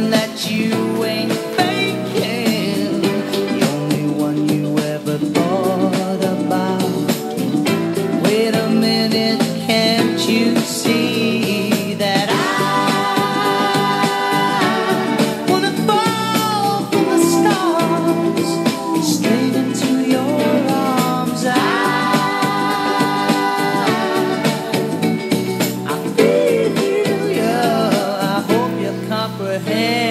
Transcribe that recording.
that you ain't faking, the only one you ever thought about. Wait a minute, can't you see that I wanna fall from the stars straight into your arms? I feel you, I hope you comprehend.